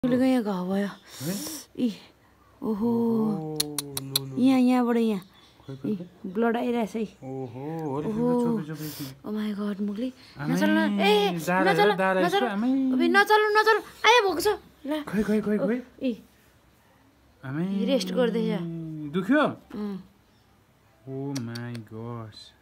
यहाँ घाउ भयो इ ओहो यहाँबाट यहाँ ब्लड आइरहेछ है ओ माय गॉड मुगली नचल आयो भएको छ ल खै इ रेस्ट गर्दै छ दुख्यो ओ माय गॉड